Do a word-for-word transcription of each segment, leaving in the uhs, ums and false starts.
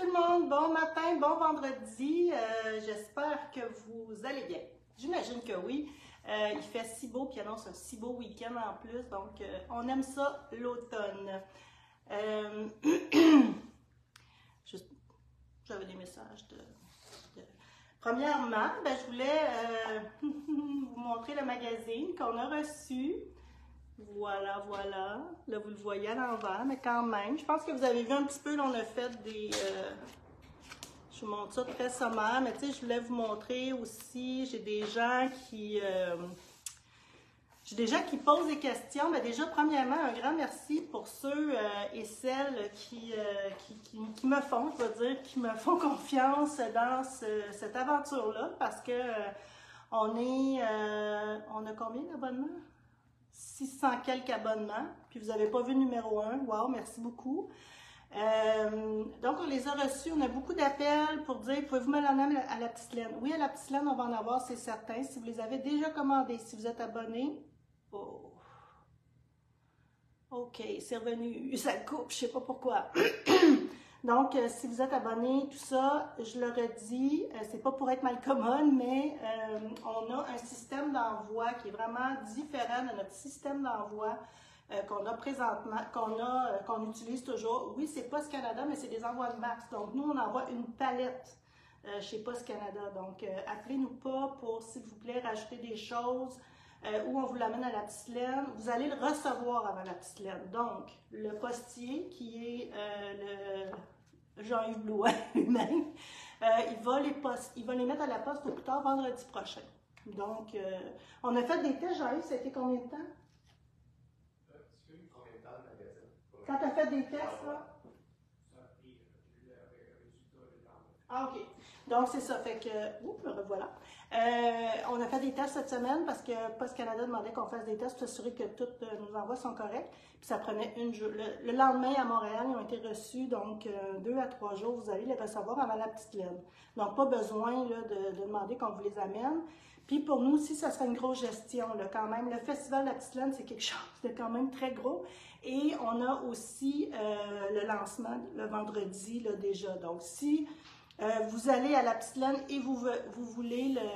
tout le monde, bon matin, bon vendredi, euh, j'espère que vous allez bien. J'imagine que oui, euh, il fait si beau, puis il annonce un si beau week-end en plus, donc euh, on aime ça l'automne. Euh, J'avais des messages de... de... Premièrement, ben, je voulais euh, vous montrer le magazine qu'on a reçu. Voilà, voilà. Là, vous le voyez à l'envers, mais quand même. Je pense que vous avez vu un petit peu, là, on a fait des... Euh, je vous montre ça très sommaire, mais tu sais, je voulais vous montrer aussi, j'ai des gens qui... Euh, j'ai des gens qui posent des questions. Mais déjà, premièrement, un grand merci pour ceux euh, et celles qui, euh, qui, qui, qui me font, je veux dire, qui me font confiance dans ce, cette aventure-là, parce que euh, on est... Euh, on a combien d'abonnements? six cents quelques abonnements, puis vous n'avez pas vu le numéro un. Wow, merci beaucoup. Euh, donc, on les a reçus. On a beaucoup d'appels pour dire, pouvez-vous me l'emmener à la petite laine? Oui, à la petite laine, on va en avoir, c'est certain. Si vous les avez déjà commandés, si vous êtes abonné, oh. OK, c'est revenu, ça coupe, je ne sais pas pourquoi. Donc, euh, si vous êtes abonné, tout ça, je le redis, euh, c'est pas pour être malcommode, mais euh, on a un système d'envoi qui est vraiment différent de notre système d'envoi euh, qu'on a présentement, qu'on a, euh, qu'on utilise toujours. Oui, c'est Post Canada, mais c'est des envois de max. Donc, nous, on envoie une palette euh, chez Post Canada. Donc, euh, appelez-nous pas pour, s'il vous plaît, rajouter des choses. Euh, où on vous l'amène à la petite laine, vous allez le recevoir avant la petite laine. Donc, le postier, qui est euh, le Jean-Yves Blouin lui-même, euh, il, va les post il va les mettre à la poste au plus tard vendredi prochain. Donc, euh, on a fait des tests, Jean-Yves, ça a été combien de temps? Euh, tu as eu combien de temps de magasin? Quand tu as fait des tests, là? Ça a pris le résultat de temps. Ah, OK. Donc, c'est ça. Fait que, oups, me revoilà. Euh, on a fait des tests cette semaine parce que Post Canada demandait qu'on fasse des tests pour s'assurer que tous euh, nos envois sont corrects. Puis ça prenait une jour. Le, le lendemain, à Montréal, ils ont été reçus. Donc, euh, deux à trois jours, vous allez les recevoir avant la petite laine. Donc, pas besoin là, de, de demander qu'on vous les amène. Puis pour nous aussi, ça serait une grosse gestion là, quand même. Le Festival de la petite laine, c'est quelque chose de quand même très gros. Et on a aussi euh, le lancement le vendredi là, déjà. Donc, si Euh, vous allez à la petite laine et vous, vous voulez le,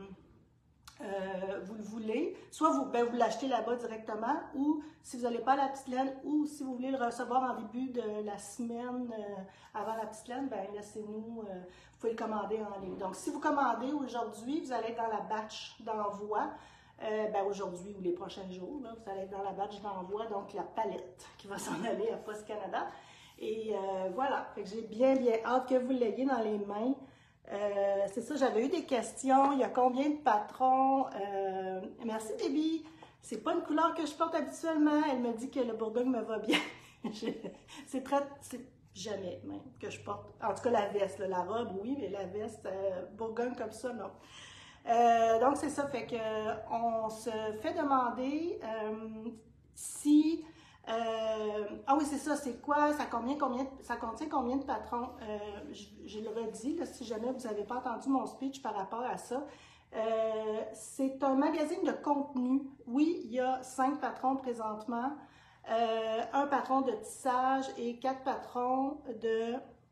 euh, vous le voulez, soit vous, ben, vous l'achetez là-bas directement, ou si vous n'allez pas à la petite laine, ou si vous voulez le recevoir en début de la semaine euh, avant la petite laine, ben laissez-nous, euh, vous pouvez le commander en ligne. Donc, si vous commandez aujourd'hui, vous allez être dans la batch d'envoi, euh, ben, aujourd'hui ou les prochains jours, là, vous allez être dans la batch d'envoi, donc la palette qui va s'en aller à Post Canada. Et euh, voilà, j'ai bien, bien hâte que vous l'ayez dans les mains. Euh, c'est ça, j'avais eu des questions. Il y a combien de patrons? Euh, merci, Déby. C'est pas une couleur que je porte habituellement. Elle me dit que le Bourgogne me va bien. C'est très... c'est jamais même que je porte. En tout cas, la veste, là, la robe, oui, mais la veste euh, Bourgogne comme ça, non. Euh, donc, c'est ça, fait que on se fait demander euh, si... Euh, ah oui, c'est ça, c'est quoi, ça, combien, combien, ça contient combien de patrons? Euh, je, je le redis, là, si jamais vous n'avez pas entendu mon speech par rapport à ça. Euh, c'est un magazine de contenu. Oui, il y a cinq patrons présentement, euh, un patron de tissage et quatre patrons de,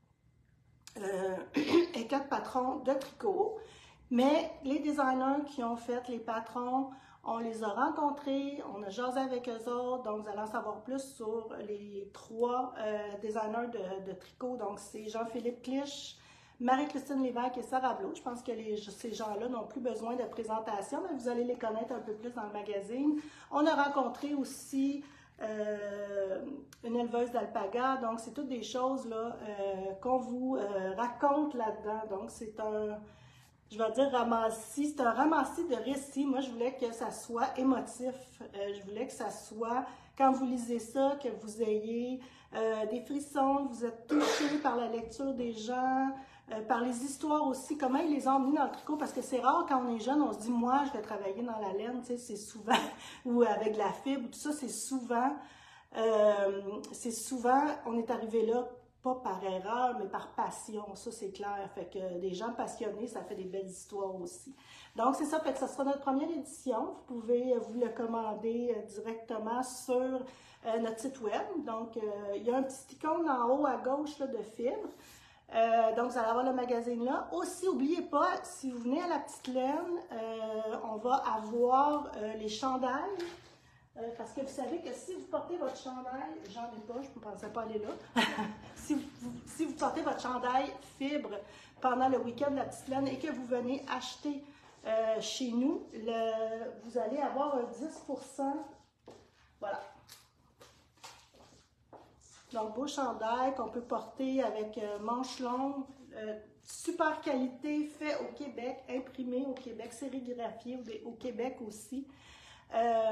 euh, et quatre patrons de tricot. Mais les designers qui ont fait les patrons, on les a rencontrés, on a jasé avec eux autres, donc vous allez en savoir plus sur les trois euh, designers de, de tricot. Donc c'est Jean-Philippe Clich, Marie-Christine Lévesque et Sarah Blot. Je pense que les, ces gens-là n'ont plus besoin de présentation, mais vous allez les connaître un peu plus dans le magazine. On a rencontré aussi euh, une éleveuse d'alpaga, donc c'est toutes des choses là euh, qu'on vous euh, raconte là-dedans. Donc c'est un... Je vais dire ramassis, c'est un ramassis de récits. Moi, je voulais que ça soit émotif. Euh, je voulais que ça soit, quand vous lisez ça, que vous ayez euh, des frissons, vous êtes touchés par la lecture des gens, euh, par les histoires aussi, comment ils les ont emmenés dans le tricot, parce que c'est rare quand on est jeune, on se dit, moi, je vais travailler dans la laine, tu sais, c'est souvent, ou avec de la fibre, tout ça, c'est souvent, euh, c'est souvent, on est arrivé là, pas par erreur, mais par passion, ça c'est clair. Fait que des gens passionnés, ça fait des belles histoires aussi. Donc c'est ça, fait que ça sera notre première édition. Vous pouvez vous le commander directement sur euh, notre site web. Donc euh, il y a un petit icône en haut à gauche là, de fibre. Euh, donc, vous allez avoir le magazine là. Aussi, n'oubliez pas, si vous venez à la Petite Laine, euh, on va avoir euh, les chandails. Euh, parce que vous savez que si vous portez votre chandail, j'en ai pas, je ne pensais pas aller là. si, vous, si vous portez votre chandail fibre pendant le week-end de la Petite Laine et que vous venez acheter euh, chez nous, le, vous allez avoir un dix pour cent. Voilà. Donc, beau chandail qu'on peut porter avec euh, manches longues, euh, super qualité, fait au Québec, imprimé au Québec, sérigraphié au, au Québec aussi. Euh,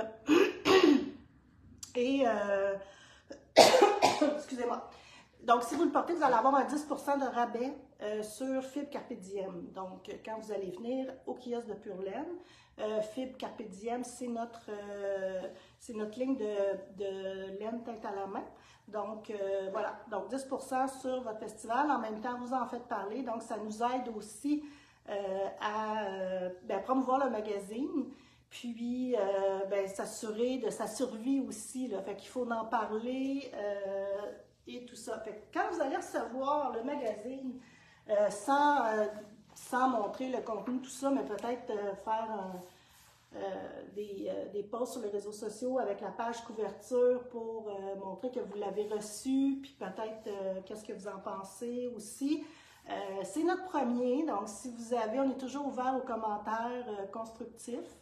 et, euh, excusez-moi. Donc, si vous le portez, vous allez avoir un dix pour cent de rabais euh, sur Fibre Carpe Diem. Donc, quand vous allez venir au kiosque de Pure Laine, euh, Fibre Carpe Diem, c'est notre, euh, c'est notre ligne de, de laine teinte à la main. Donc, euh, voilà. Donc, dix pour cent sur votre festival. En même temps, vous en faites parler. Donc, ça nous aide aussi euh, à euh, ben, promouvoir le magazine. Puis, euh, ben, s'assurer de sa survie aussi. Là. Fait qu'il faut en parler euh, et tout ça. Fait que quand vous allez recevoir le magazine, euh, sans, euh, sans montrer le contenu, tout ça, mais peut-être euh, faire un, euh, des, euh, des posts sur les réseaux sociaux avec la page couverture pour euh, montrer que vous l'avez reçu, puis peut-être euh, qu'est-ce que vous en pensez aussi. Euh, c'est notre premier, donc si vous avez, on est toujours ouvert aux commentaires euh, constructifs.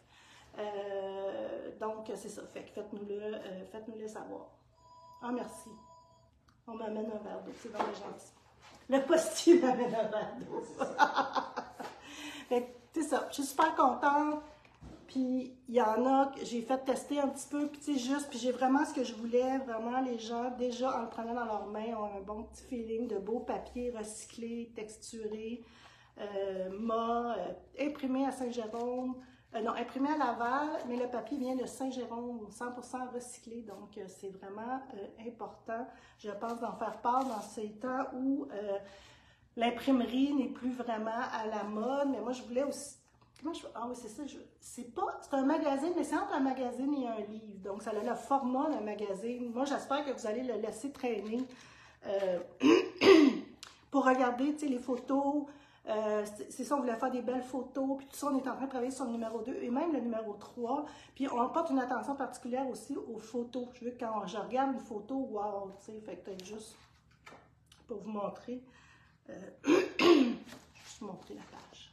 Euh, donc, c'est ça. Fait que faites-nous-le euh, faites-nous-le savoir. Ah, merci. On m'amène un verre d'eau. C'est vraiment gentil. Le postier m'amène un verre d'eau. Fait que, c'est ça. Je suis super contente. Puis, il y en a que j'ai fait tester un petit peu. Puis, tu sais, juste. Puis, j'ai vraiment ce que je voulais. Vraiment, les gens, déjà, en le prenant dans leurs mains, ont un bon petit feeling de beau papier recyclé, texturé, euh, mat, euh, imprimé à Saint-Jérôme. Euh, non, imprimé à Laval, mais le papier vient de Saint-Jérôme, cent pour cent recyclé, donc euh, c'est vraiment euh, important, je pense, d'en faire part dans ces temps où euh, l'imprimerie n'est plus vraiment à la mode, mais moi je voulais aussi, comment je, ah oui c'est ça, je, c'est pas, c'est un magazine, mais c'est entre un magazine et un livre, donc ça a le format d'un magazine. Moi j'espère que vous allez le laisser traîner euh, pour regarder, tu sais, les photos. Euh, c'est ça, on voulait faire des belles photos, puis tout ça, on est en train de travailler sur le numéro deux et même le numéro trois. Puis on porte une attention particulière aussi aux photos. Je veux que quand je regarde une photo, wow, tu sais, fait que peut-être juste pour vous montrer. Euh, je vais juste montrer la page.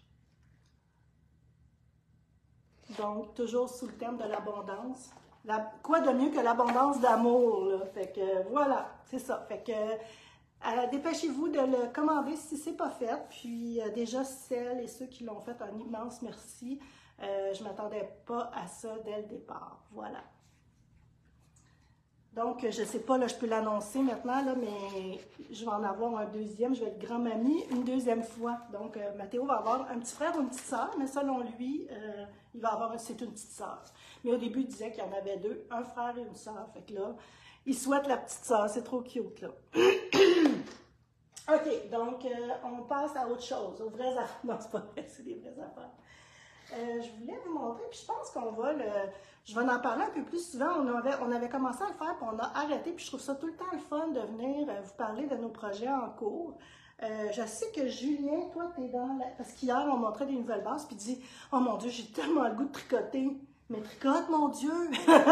Donc, toujours sous le thème de l'abondance. La, quoi de mieux que l'abondance d'amour, là? Fait que voilà, c'est ça. Fait que Euh, dépêchez-vous de le commander si ce n'est pas fait. Puis euh, déjà, celles et ceux qui l'ont fait, un immense merci. Euh, je ne m'attendais pas à ça dès le départ. Voilà. Donc, je ne sais pas, là, je peux l'annoncer maintenant, là, mais je vais en avoir un deuxième. Je vais être grand-mamie une deuxième fois. Donc, euh, Mathéo va avoir un petit frère ou une petite sœur, mais selon lui, euh, il va avoir, c'est une petite sœur. Mais au début, il disait qu'il y en avait deux, un frère et une sœur. Fait que là, il souhaite la petite sœur. C'est trop cute, là. OK, donc euh, on passe à autre chose, aux vraies affaires. Non, c'est pas vrai, c'est des vraies affaires. Euh, je voulais vous montrer, puis je pense qu'on va le... Je vais en parler un peu plus souvent. On avait, on avait commencé à le faire, puis on a arrêté, puis je trouve ça tout le temps le fun de venir euh, vous parler de nos projets en cours. Euh, je sais que Julien, toi, tu es dans la... Parce qu'hier, on montrait des nouvelles bases, puis il dit « Oh mon Dieu, j'ai tellement le goût de tricoter. » Mais tricote, mon Dieu!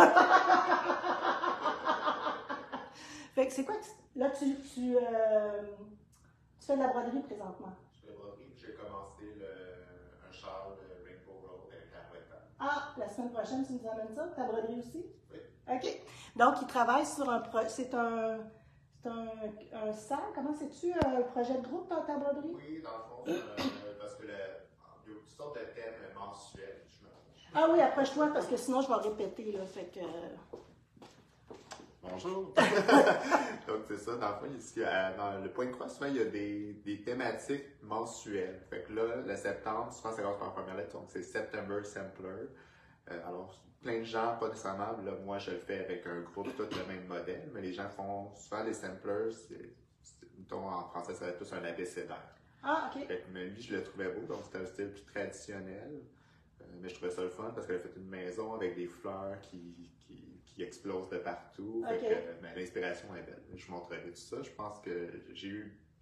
Fait que c'est quoi? Là, tu... tu euh... Tu fais de la broderie présentement? Je fais de la broderie. J'ai commencé le, un châle de Rainbow Road avec la boîte. Ah, la semaine prochaine, tu nous amènes ça? Ta broderie aussi? Oui. OK. Donc, il travaille sur un projet. C'est un. C'est un, un sac. Comment c'est-tu? Un projet de groupe dans ta broderie? Oui, dans le fond, euh, parce que le, il y a toutes sortes de thèmes mensuels. Je me... Ah oui, approche-toi parce que sinon je vais répéter. Là, fait que. Bonjour! Donc, c'est ça, dans le fond, ici, dans le point de croix, souvent, il y a des, des thématiques mensuelles. Fait que là, le septembre, souvent, ça commence par la première lettre, donc c'est September Sampler. Euh, alors, plein de gens, pas nécessairement, là, moi, je le fais avec un groupe, tout le même modèle, mais les gens font souvent des samplers, c'est, mettons, en français, ça va être plus un abécédaire. Ah, OK. Fait que, mais lui, je le trouvais beau, donc c'était un style plus traditionnel. Euh, mais je trouvais ça le fun parce qu'elle a fait une maison avec des fleurs qui, qui, qui explosent de partout. Okay. Fait que, ben, l'inspiration est belle. Je vous montrerai tout ça. Je pense que j'ai eu,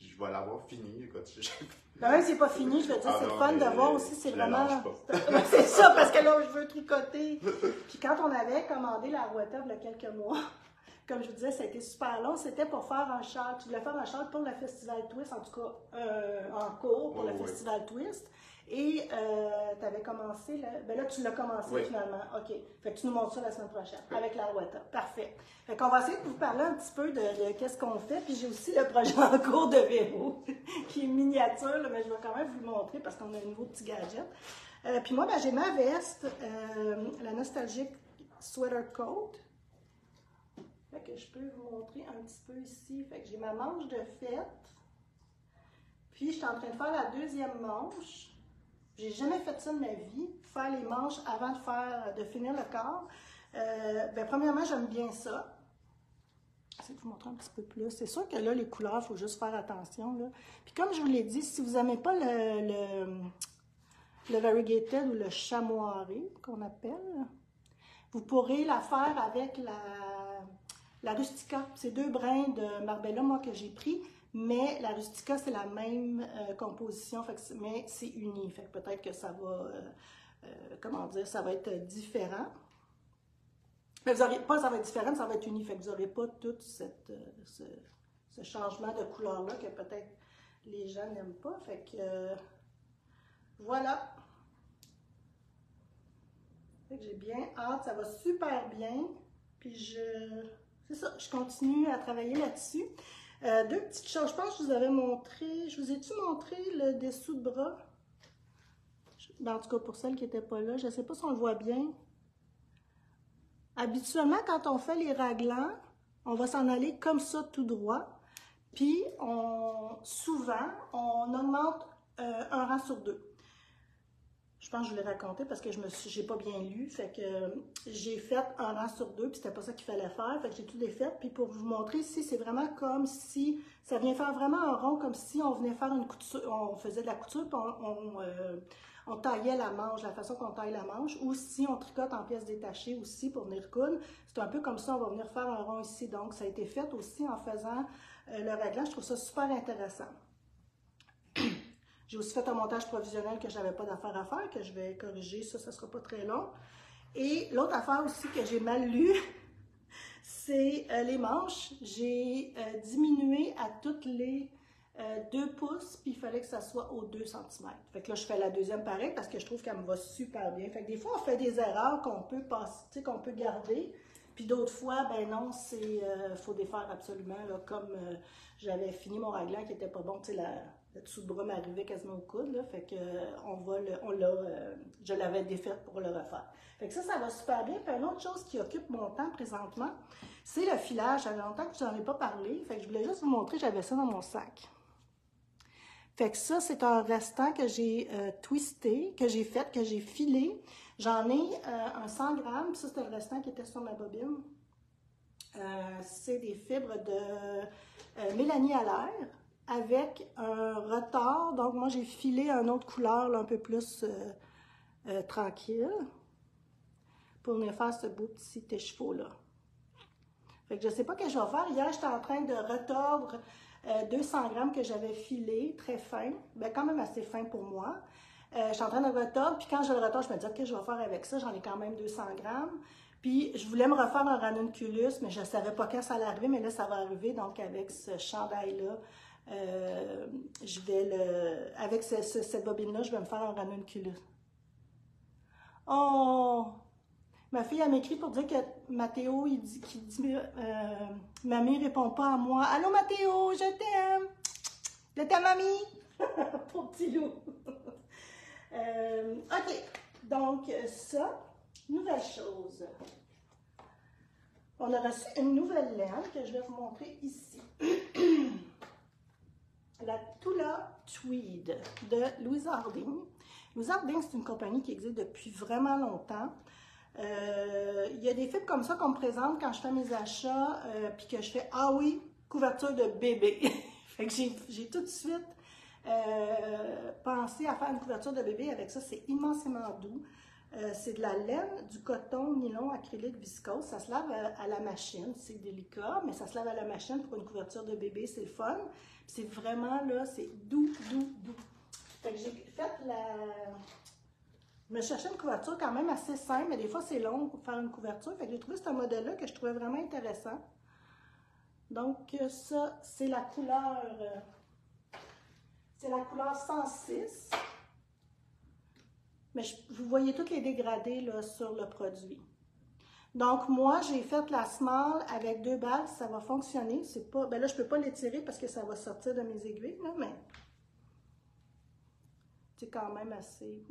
je vais l'avoir fini. Écoute, je... Ben même si c'est pas fini, je veux dire, Ah c'est non, le fun mais de voir aussi, c'est je la vraiment... lâche pas. Ouais, c'est ça, parce que là, je veux tricoter. Puis quand on avait commandé la Arouetta il y a quelques mois, comme je vous disais, ça a été super long, c'était pour faire un châle. Tu voulais faire un châle pour le Festival Twist, en tout cas euh, en cours pour Oui, le oui. Festival Twist. Et euh, tu avais commencé, là, ben là tu l'as commencé Oui. finalement. OK. Fait que tu nous montres ça la semaine prochaine Oui. avec la Arouetta. Parfait. Fait qu'on va essayer de vous parler un petit peu de, de qu'est-ce qu'on fait. Puis j'ai aussi le projet en cours de Véro, qui est miniature, là, mais je vais quand même vous le montrer parce qu'on a un nouveau petit gadget. Euh, puis moi, ben, j'ai ma veste, euh, la Nostalgic Sweater Coat. Fait que je peux vous montrer un petit peu ici. Fait que j'ai ma manche de fête. Puis je suis en train de faire la deuxième manche. J'ai jamais fait ça de ma vie, faire les manches avant de faire, de finir le corps. Euh, ben, premièrement, j'aime bien ça. J'essaie de vous montrer un petit peu plus. C'est sûr que là, les couleurs, il faut juste faire attention. Là. Puis comme je vous l'ai dit, si vous n'aimez pas le, le, le variegated ou le chamoiré, qu'on appelle, vous pourrez la faire avec la, la rustica. C'est deux brins de Marbella, moi, que j'ai pris. Mais la rustica, c'est la même euh, composition, fait que mais c'est uni. Fait que peut-être que ça va, euh, euh, comment dire, ça va être différent. Mais vous aurez, pas ça va être différent, ça va être uni. Fait que vous n'aurez pas tout cette, euh, ce, ce changement de couleur-là que peut-être les gens n'aiment pas. Fait que, euh, voilà. Fait que j'ai bien hâte, ça va super bien. Puis je, c'est ça, je continue à travailler là-dessus. Euh, deux petites choses, je pense que je vous avais montré, je vous ai-tu montré le dessous de bras? Ben, en tout cas, pour celles qui n'étaient pas là, je ne sais pas si on le voit bien. Habituellement, quand on fait les raglans, on va s'en aller comme ça, tout droit. Puis, on, souvent, on augmente euh, un rang sur deux. Je pense que je vous l'ai raconté parce que je me suis, j'ai pas bien lu. Fait que euh, j'ai fait un rang sur deux, puis c'était pas ça qu'il fallait faire. Fait que j'ai tout défait. Puis pour vous montrer ici, c'est vraiment comme si, ça vient faire vraiment un rond, comme si on venait faire une couture, on faisait de la couture, puis on, on, euh, on taillait la manche, la façon qu'on taille la manche. Ou si on tricote en pièces détachées aussi pour venir coudre, c'est un peu comme ça, on va venir faire un rond ici. Donc ça a été fait aussi en faisant euh, le raglan. Je trouve ça super intéressant. J'ai aussi fait un montage provisionnel que je n'avais pas d'affaire à faire, que je vais corriger, ça, ça ne sera pas très long. Et l'autre affaire aussi que j'ai mal lu, c'est euh, les manches. J'ai euh, diminué à toutes les euh, deux pouces, puis il fallait que ça soit aux deux centimètres. Fait que là, je fais la deuxième pareil parce que je trouve qu'elle me va super bien. Fait que des fois, on fait des erreurs qu'on peut passer, tu sais, qu'on peut garder. Puis d'autres fois, ben non, c'est euh, faut défaire absolument, là, comme euh, j'avais fini mon raglan qui était pas bon, tu sais, la, le dessous de bras m'arrivait quasiment au coude, là, fait que euh, on va le, on l'a, euh, je l'avais défaite pour le refaire. Fait que ça, ça va super bien. Puis une autre chose qui occupe mon temps présentement, c'est le filage. Ça fait longtemps que je n'en ai pas parlé, fait que je voulais juste vous montrer, j'avais ça dans mon sac. Fait que ça, c'est un restant que j'ai euh, twisté, que j'ai fait, que j'ai filé. J'en ai euh, un cent grammes, puis ça, c'était le restant qui était sur ma bobine. Euh, c'est des fibres de euh, Mélanie Allaire avec un retard. Donc, moi, j'ai filé une autre couleur, là, un peu plus euh, euh, tranquille pour venir faire ce beau petit écheveau-là. Fait que je ne sais pas ce que je vais faire. Hier, j'étais en train de retordre euh, deux cents grammes que j'avais filé, très fin. Bien, quand même assez fin pour moi. Euh, je suis en train de retordre, puis quand je le retord, je me dis, OK, je vais faire avec ça, j'en ai quand même deux cents grammes. Puis, je voulais me refaire un ranunculus, mais je ne savais pas quand ça allait arriver, mais là, ça va arriver. Donc, avec ce chandail-là, euh, je vais le... Avec ce, ce, cette bobine-là, je vais me faire un ranunculus. Oh! Ma fille, elle m'écrit pour dire que Mathéo, il dit, qu'il dit, euh, mamie répond pas à moi. Allô, Mathéo, je t'aime! Je t'aime, mamie! Pour petit loup! Euh, OK, donc ça, nouvelle chose. On a reçu une nouvelle laine que je vais vous montrer ici. La Tula Tweed de Louise Harding. Louise Harding, c'est une compagnie qui existe depuis vraiment longtemps. Euh, il y a des fibres comme ça qu'on me présente quand je fais mes achats, euh, puis que je fais « Ah oui, couverture de bébé ». Fait que j'ai tout de suite Euh, penser à faire une couverture de bébé avec ça, c'est immensément doux. Euh, c'est de la laine, du coton, nylon, acrylique, viscose. Ça se lave à, à la machine, c'est délicat, mais ça se lave à la machine pour une couverture de bébé, c'est le fun. C'est vraiment, là, c'est doux, doux, doux. Fait que j'ai fait la... Je me cherchais une couverture quand même assez simple, mais des fois, c'est long pour faire une couverture. Fait que j'ai trouvé ce modèle-là que je trouvais vraiment intéressant. Donc, ça, c'est la couleur... Euh, c'est la couleur cent six. Mais je, vous voyez tous les dégradés là, sur le produit. Donc, moi, j'ai fait la small avec deux balles. Ça va fonctionner. C'est pas, ben là, je ne peux pas l'étirer parce que ça va sortir de mes aiguilles, là, mais c'est quand même assez,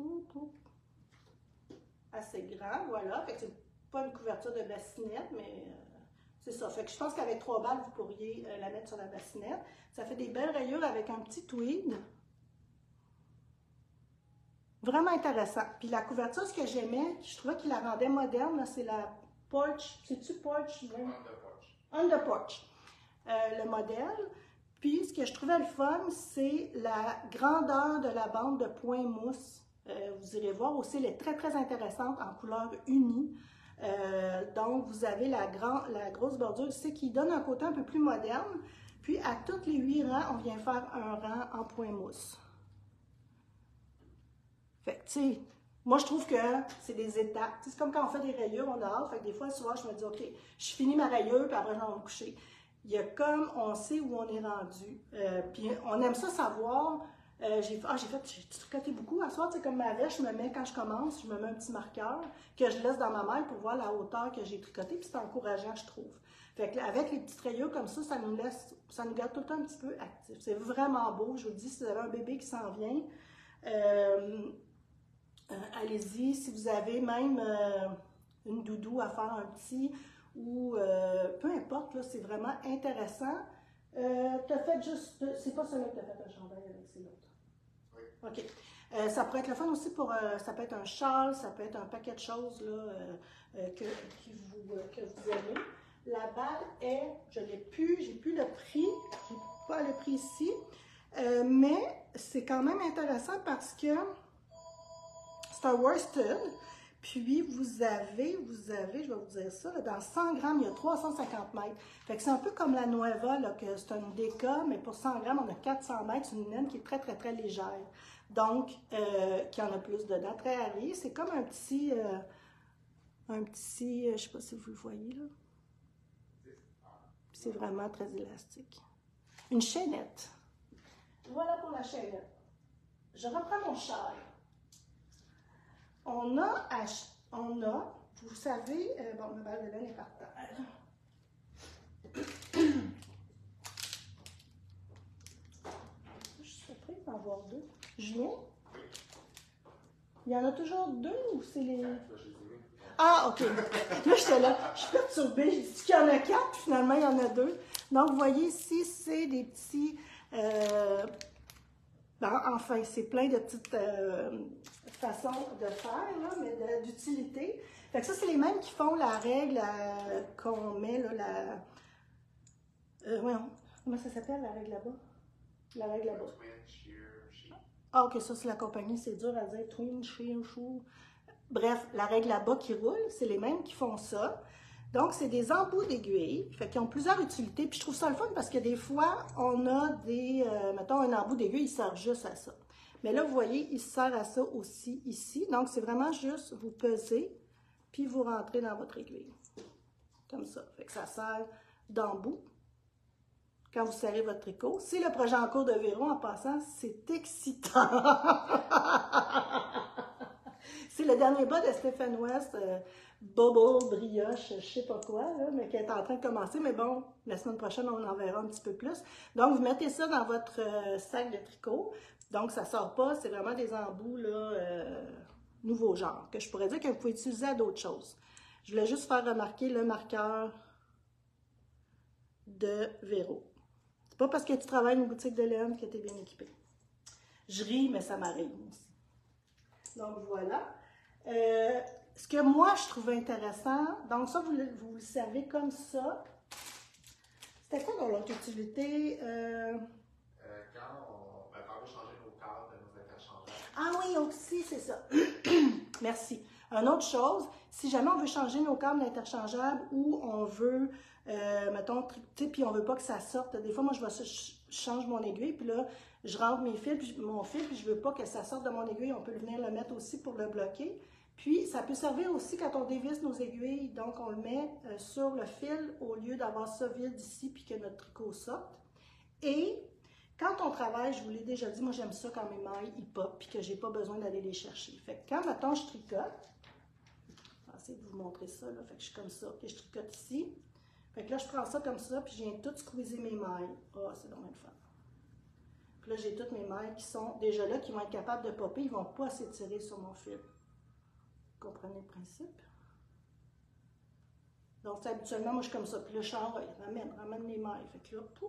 assez grand. Voilà. Fait que c'est pas une couverture de bassinette, mais euh, c'est ça. Fait que je pense qu'avec trois balles, vous pourriez euh, la mettre sur la bassinette. Ça fait des belles rayures avec un petit tweed. Vraiment intéressant. Puis la couverture, ce que j'aimais, je trouvais qu'il la rendait moderne, c'est la Porch. C'est-tu Porch? On the porch. On the Porch. Euh, le modèle. Puis ce que je trouvais le fun, c'est la grandeur de la bande de point mousse. Euh, vous irez voir aussi, elle est très très intéressante en couleur unie. Euh, donc vous avez la, grand, la grosse bordure ici qui donne un côté un peu plus moderne. Puis à tous les huit rangs, on vient faire un rang en point mousse. Fait que, tu sais, moi, je trouve que c'est des étapes. C'est comme quand on fait des rayures, on a hâte. Fait que des fois, souvent, je me dis, OK, je finis ma rayure, puis après, je vais me coucher. Il y a comme, on sait où on est rendu. Euh, puis on aime ça savoir. Euh, j'ai ah, j'ai fait, j'ai tricoté beaucoup. À soir, tu sais, comme ma veste, je me mets, quand je commence, je me mets un petit marqueur que je laisse dans ma malle pour voir la hauteur que j'ai tricoté. Puis c'est encourageant, je trouve. Fait que avec les petites rayures comme ça, ça nous laisse, ça nous garde tout le temps un petit peu actifs. C'est vraiment beau. Je vous dis, si vous avez un bébé qui s'en vient, euh, Euh, allez-y, si vous avez même euh, une doudou à faire un petit ou euh, peu importe, là, c'est vraiment intéressant. Euh, tu as fait juste, c'est pas celui que tu as fait un chandail avec, c'est l'autre. Oui. OK. Euh, ça pourrait être le fun aussi pour, euh, ça peut être un châle, ça peut être un paquet de choses là, euh, euh, que, qui vous, euh, que vous aimez. La balle est, je l'ai plus, j'ai plus le prix, j'ai pas le prix ici, euh, mais c'est quand même intéressant parce que c'est un worsted, puis vous avez, vous avez, je vais vous dire ça, là, dans cent grammes, il y a trois cent cinquante mètres. Fait que c'est un peu comme la Nueva, là, que c'est une déca, mais pour cent grammes, on a quatre cents mètres, c'est une laine qui est très, très, très légère. Donc, euh, qui en a plus dedans, très harrie. C'est comme un petit, euh, un petit, euh, je sais pas si vous le voyez, là. C'est vraiment très élastique. Une chaînette. Voilà pour la chaînette. Je reprends mon châle. On a, on a, vous savez, euh, bon, ma balle de laine est par terre. Je suis prête d'en voir deux. Julien? Il y en a toujours deux ou c'est les... Ah, OK. Là, j'étais là, je suis perturbée. J'ai dit qu'il y en a quatre, puis finalement, il y en a deux. Donc, vous voyez ici, c'est des petits... Euh, ben, enfin, c'est plein de petites... Euh, façon de faire, là, mais d'utilité. Fait que ça, c'est les mêmes qui font la règle euh, qu'on met, là, la... Euh, voyons, comment ça s'appelle, la règle là-bas? La règle là-bas. Ah, ok, ça, c'est la compagnie, c'est dur à dire. Twin, shear, shoe. Bref, la règle là-bas qui roule, c'est les mêmes qui font ça. Donc, c'est des embouts d'aiguilles, fait qu'ils ont plusieurs utilités. Puis je trouve ça le fun parce que des fois, on a des, euh, mettons, un embout d'aiguille, il sert juste à ça. Mais là, vous voyez, il sert à ça aussi ici. Donc, c'est vraiment juste vous pesez, puis vous rentrez dans votre aiguille. Comme ça. Fait que ça sert d'embout quand vous serrez votre tricot. C'est le projet en cours de Véro, en passant, c'est excitant. C'est le dernier bas de Stephen West, euh, Bubble, brioche, je sais pas quoi, là, mais qui est en train de commencer. Mais bon, la semaine prochaine, on en verra un petit peu plus. Donc, vous mettez ça dans votre euh, sac de tricot. Donc, ça ne sort pas, c'est vraiment des embouts, là, euh, nouveau genre, que je pourrais dire que vous pouvez utiliser à d'autres choses. Je voulais juste faire remarquer le marqueur de Véro. C'est pas parce que tu travailles dans une boutique de laine que tu es bien équipé. Je ris, mais ça m'arrive aussi. Donc, voilà. Euh, ce que moi, je trouvais intéressant, donc ça, vous le, vous le savez comme ça. C'était quoi dans l'autre utilité? Euh, Euh, quand on va changer nos cadres de nos interchangeables. Ah oui, aussi, c'est ça. Merci. Une autre chose, si jamais on veut changer nos câbles interchangeables ou on veut, euh, mettons, tu sais, puis on veut pas que ça sorte. Des fois, moi, je, vais, je change mon aiguille, puis là, je rentre mes fils, puis mon fil, puis je veux pas que ça sorte de mon aiguille. On peut venir le mettre aussi pour le bloquer. Puis, ça peut servir aussi quand on dévisse nos aiguilles. Donc, on le met euh, sur le fil au lieu d'avoir ça vide ici, puis que notre tricot sorte. Et quand on travaille, je vous l'ai déjà dit, moi, j'aime ça quand mes mailles, ils pop, puis que j'ai pas besoin d'aller les chercher. Fait que quand, mettons, je tricote, je vais essayer de vous montrer ça, là. Fait que je suis comme ça, puis je tricote ici. Fait que là, je prends ça comme ça, puis je viens tout squeezer mes mailles. Ah, oh, c'est dommage de fun. Puis là, j'ai toutes mes mailles qui sont déjà là, qui vont être capables de popper, ils vont pas s'étirer sur mon fil. Vous comprenez le principe? Donc, c'est habituellement, moi, je suis comme ça. Puis là, je change, ramène, ramène les mailles. Fait que là, pouf.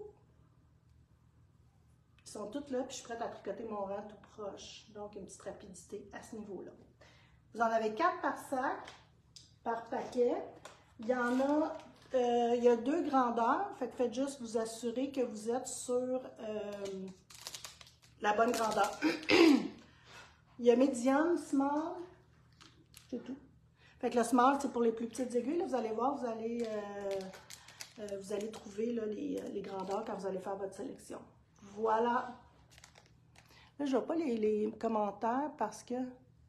Ils sont toutes là, puis je suis prête à tricoter mon rang tout proche. Donc, une petite rapidité à ce niveau-là. Vous en avez quatre par sac, par paquet. Il y en a, euh, il y a deux grandeurs. Fait que faites juste vous assurer que vous êtes sur euh, la bonne grandeur. Il y a medium, small. C'est tout. Fait que le small, c'est pour les plus petites aiguilles. Là, vous allez voir, vous allez, euh, euh, vous allez trouver là, les, les grandeurs quand vous allez faire votre sélection. Voilà. Là, je ne vois pas les, les commentaires parce que...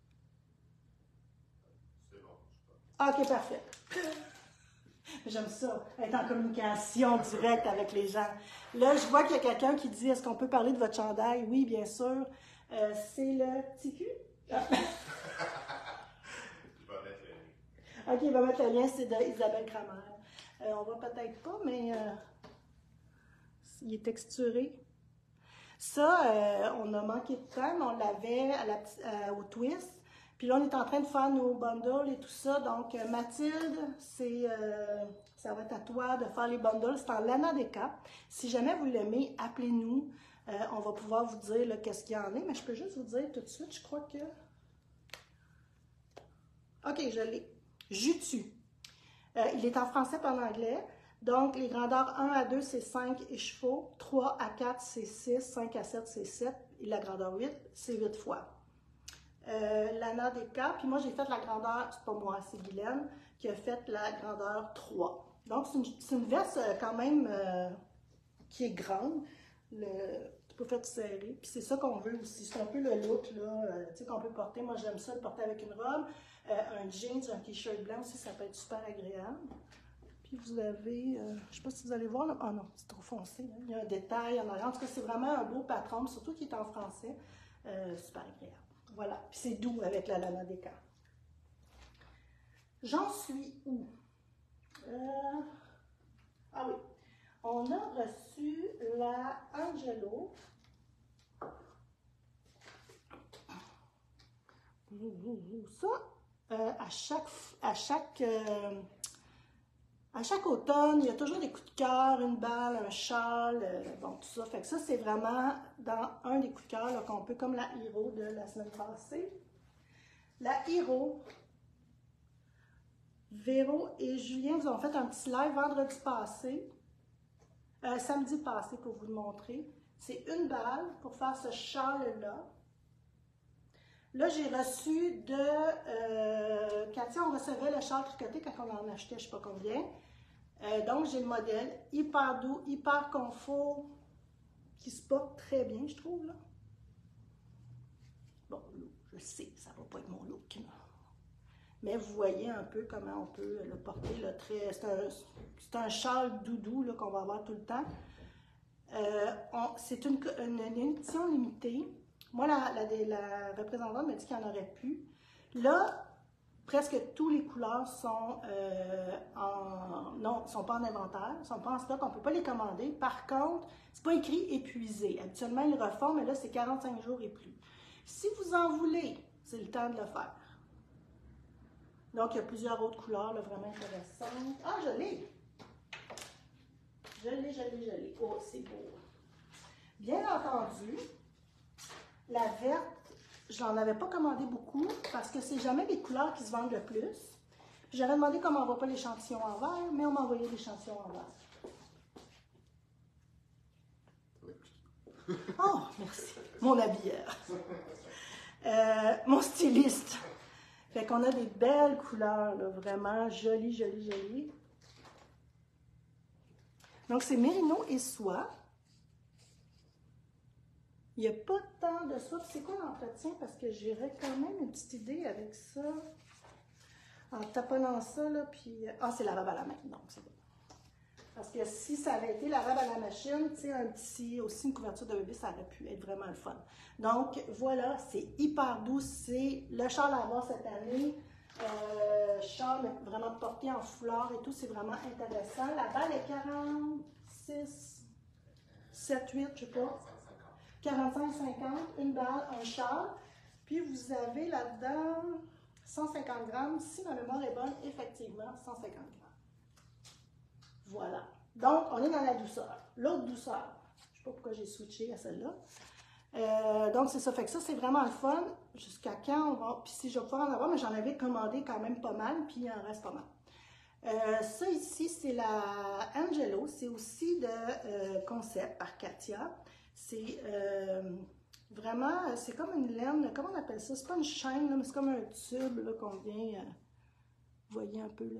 C'est bon, OK, parfait. J'aime ça, être en communication directe avec les gens. Là, je vois qu'il y a quelqu'un qui dit, est-ce qu'on peut parler de votre chandail? Oui, bien sûr. Euh, c'est le petit cul. Ah. OK, il va mettre le lien, c'est d'Isabelle Kramer. Euh, on voit peut-être pas, mais euh, il est texturé. Ça, euh, on a manqué de temps, mais on l'avait à la, euh, au twist. Puis là, on est en train de faire nos bundles et tout ça. Donc, euh, Mathilde, c'est, euh, ça va être à toi de faire les bundles. C'est en Lana Deca. Si jamais vous l'aimez, appelez-nous. Euh, on va pouvoir vous dire qu'est-ce qu'il y en a. Mais je peux juste vous dire tout de suite, je crois que... OK, je l'ai. Jutu. Euh, il est en français et en anglais. Donc, les grandeurs un à deux, c'est cinq écheveaux. trois à quatre, c'est six. cinq à sept, c'est sept. Et la grandeur huit, c'est huit fois. Euh, Lana Deca. Puis moi, j'ai fait la grandeur, c'est pas moi, c'est Guylaine, qui a fait la grandeur trois. Donc, c'est une, une veste quand même euh, qui est grande. Le, tu peux faire serrer. Puis c'est ça qu'on veut aussi. C'est un peu le look là, euh, tu sais, qu'on peut porter. Moi, j'aime ça le porter avec une robe. Euh, un jeans, un t-shirt blanc aussi, ça peut être super agréable. Puis vous avez, euh, je ne sais pas si vous allez voir, là. Ah non, c'est trop foncé. Hein. Il y a un détail en arrière. En tout cas, c'est vraiment un beau patron, surtout qu'il est en français. Euh, super agréable. Voilà. Puis c'est doux avec la Lana Deca. J'en suis où? Euh... Ah oui. On a reçu la Angelo. Ça, euh, à chaque, à chaque, euh, à chaque automne, il y a toujours des coups de cœur, une balle, un châle, euh, bon, tout ça. Fait que ça, c'est vraiment dans un des coups de cœur qu'on peut, comme la Hero de la semaine passée. La Hero, Véro et Julien vous ont fait un petit live vendredi passé, euh, samedi passé pour vous le montrer. C'est une balle pour faire ce châle-là. Là, j'ai reçu de euh, Katia, on recevait le châle tricoté quand on en achetait, je ne sais pas combien. Euh, donc, j'ai le modèle hyper doux, hyper confort, qui se porte très bien, je trouve. Là. Bon, je sais, ça ne va pas être mon look. Là. Mais vous voyez un peu comment on peut le porter. C'est un, un châle doudou qu'on va avoir tout le temps. Euh, C'est une, une, une édition limitée. Moi, la, la, la représentante m'a dit qu'il y en aurait plus. Là, presque toutes les couleurs sont, euh, en, non, sont pas en inventaire, ne sont pas en stock, on ne peut pas les commander. Par contre, c'est pas écrit épuisé. Habituellement, ils le refont, mais là, c'est quarante-cinq jours et plus. Si vous en voulez, c'est le temps de le faire. Donc, il y a plusieurs autres couleurs là, vraiment intéressantes. Ah, je l'ai! Je l'ai, je l'ai, je l'ai. Oh, c'est beau. Bien entendu, la verte, je n'en avais pas commandé beaucoup parce que c'est jamais les couleurs qui se vendent le plus. J'avais demandé qu'on ne m'envoie pas l'échantillon en vert, mais on m'a envoyé l'échantillon en vert. Oh, merci. Mon habilleur. Euh, mon styliste. Fait qu'on a des belles couleurs, là, vraiment jolies, jolies, jolies. Donc, c'est mérino et soie. Il n'y a pas tant de soie. C'est quoi l'entretien? Parce que j'aurais quand même une petite idée avec ça. En taponnant ça, là, puis... Ah, c'est la robe à la main, donc c'est bon. Parce que si ça avait été la robe à la machine, tu sais, un petit, aussi une couverture de bébé, ça aurait pu être vraiment le fun. Donc, voilà, c'est hyper doux. C'est le châle à avoir cette année. Euh, châle vraiment porté en foulard et tout, c'est vraiment intéressant. La balle est quarante-six, sept, huit, je sais pas. quarante-cinq, cinquante, une balle, un châle. Puis vous avez là-dedans cent cinquante grammes, si ma mémoire est bonne, effectivement, cent cinquante grammes. Voilà. Donc, on est dans la douceur. L'autre douceur, je ne sais pas pourquoi j'ai switché à celle-là. Euh, donc, c'est ça. Fait que ça, c'est vraiment le fun. Jusqu'à quand on va... Puis si je vais pouvoir en avoir, mais j'en avais commandé quand même pas mal, puis il en reste pas mal. Euh, ça ici, c'est la Angelo. C'est aussi de euh, Concept par Katia. C'est euh, vraiment... C'est comme une laine. Comment on appelle ça? C'est pas une chaîne, là, mais c'est comme un tube qu'on vient... Euh, vous voyez un peu le...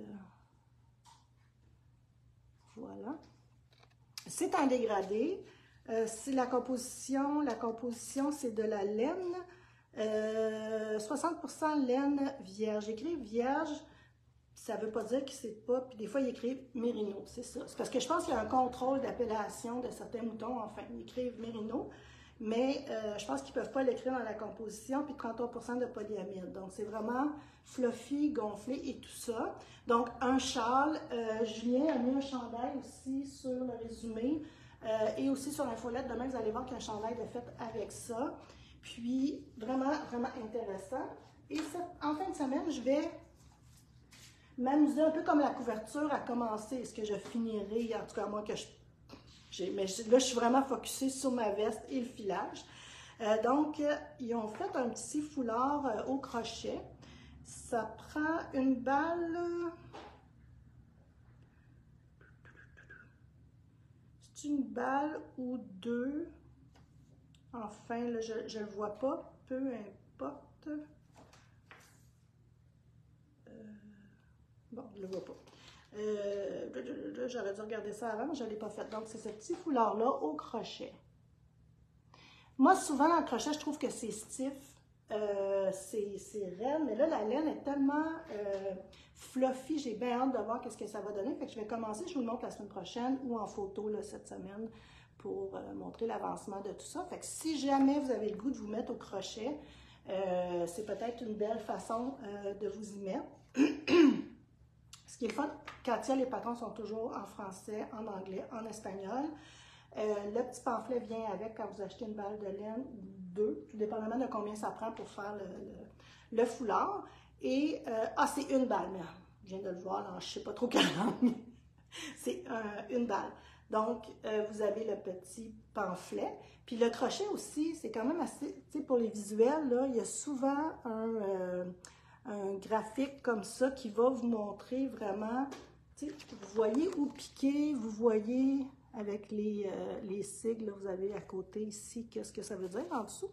Voilà. C'est en dégradé. Euh, c'est la composition. La composition, c'est de la laine. Euh, soixante pour cent laine vierge. Écrit vierge, ça ne veut pas dire que c'est pas. Puis des fois, il écrit mérino. C'est ça. C'est parce que je pense qu'il y a un contrôle d'appellation de certains moutons. Enfin, ils écrivent mérino. Mais euh, je pense qu'ils ne peuvent pas l'écrire dans la composition. Puis trente-trois pour cent de polyamide. Donc, c'est vraiment fluffy, gonflé et tout ça. Donc, un châle. Euh, Julien a mis un chandail aussi sur le résumé. Euh, et aussi sur l'infolette. Demain, vous allez voir qu'il y a un chandail de fait avec ça. Puis, vraiment, vraiment intéressant. Et cette, en fin de semaine, je vais m'amuser un peu comme la couverture à commencer. Est-ce que je finirai, en tout cas, moi, que je... Mais là, je suis vraiment focusée sur ma veste et le filage. Euh, donc, euh, ils ont fait un petit foulard euh, au crochet. Ça prend une balle... C'est une balle ou deux. Enfin, là, je ne le vois pas. Peu importe. Euh, bon, je ne le vois pas. Euh, J'aurais dû regarder ça avant, mais je ne l'ai pas fait. Donc, c'est ce petit foulard-là au crochet. Moi, souvent, dans le crochet, je trouve que c'est stiff. Euh, c'est raide, mais là, la laine est tellement euh, fluffy. J'ai bien hâte de voir qu'est-ce que ça va donner. Fait que je vais commencer, je vous le montre la semaine prochaine ou en photo là, cette semaine pour euh, montrer l'avancement de tout ça. Fait que si jamais vous avez le goût de vous mettre au crochet, euh, c'est peut-être une belle façon euh, de vous y mettre. Ce qui est le fun, Katia, les patrons sont toujours en français, en anglais, en espagnol. Euh, le petit pamphlet vient avec quand vous achetez une balle de laine ou deux, tout dépendamment de combien ça prend pour faire le, le, le foulard. Et, euh, ah, c'est une balle, mais je viens de le voir, là, je ne sais pas trop quelle langue. C'est euh, une balle. Donc, euh, vous avez le petit pamphlet. Puis le crochet aussi, c'est quand même assez, tu sais, pour les visuels, là, il y a souvent un, euh, un graphique comme ça qui va vous montrer vraiment, tu sais, vous voyez où piquer, vous voyez avec les, euh, les sigles, là, vous avez à côté ici, qu'est-ce que ça veut dire en dessous.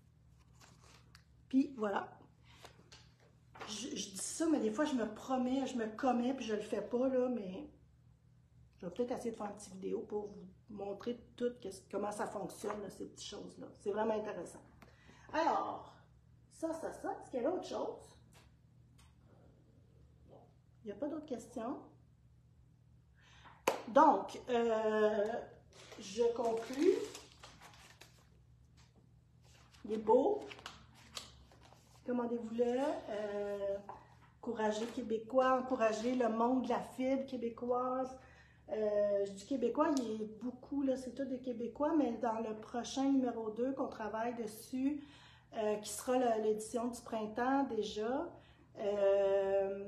Puis voilà. Je, je dis ça, mais des fois, je me promets, je me commets, puis je le fais pas, là, mais je vais peut-être essayer de faire une petite vidéo pour vous montrer tout comment ça fonctionne, là, ces petites choses-là. C'est vraiment intéressant. Alors, ça, ça, ça. Est-ce qu'il y avait autre chose? Il n'y a pas d'autres questions? Donc, euh, je conclue. Il est beau. Commandez-vous-le. Euh, encouragez Québécois, encouragez le monde de la fibre québécoise. Euh, je dis québécois, il est beaucoup, là, c'est tout des Québécois, mais dans le prochain numéro deux qu'on travaille dessus, euh, qui sera l'édition du printemps déjà, euh,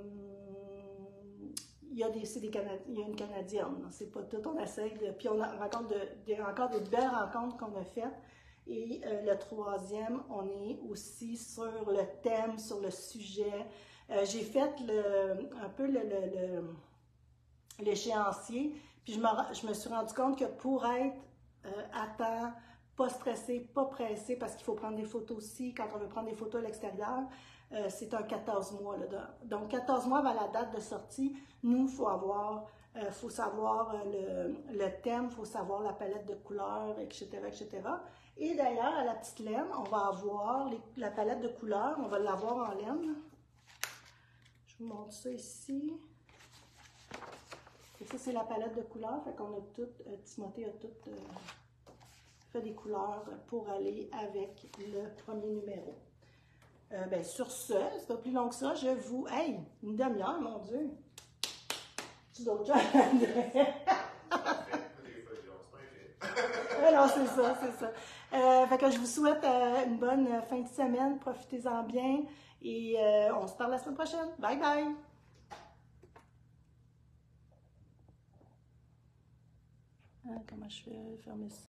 il y a des, des Canadi il y a une Canadienne, c'est pas tout, on essaie de, puis on a rencontre de, de, encore des belles rencontres qu'on a faites. Et euh, le troisième, on est aussi sur le thème, sur le sujet. Euh, j'ai fait le, un peu le, le, le l'échéancier, puis je me, je me suis rendu compte que pour être euh, à temps, pas stressé, pas pressé, parce qu'il faut prendre des photos aussi. Quand on veut prendre des photos à l'extérieur, euh, c'est un quatorze mois. Là. Donc, quatorze mois avant la date de sortie, nous, il faut avoir, euh, faut savoir euh, le, le thème, il faut savoir la palette de couleurs, et cetera, et cetera. Et d'ailleurs, à la petite laine, on va avoir les, la palette de couleurs, on va l'avoir en laine. Je vous montre ça ici. Et ça, c'est la palette de couleurs. Fait qu'on a tout, euh, Timothée a tout euh, fait des couleurs pour aller avec le premier numéro. Euh, ben, sur ce, c'est pas plus long que ça. Je vous... Hey, une demi-heure, mon Dieu! Tu d'autres choses à dire? Alors, c'est ça, c'est ça. Euh, fait que je vous souhaite euh, une bonne fin de semaine. Profitez-en bien. Et euh, on se parle la semaine prochaine. Bye bye! Ah, comment je fais fermer ça?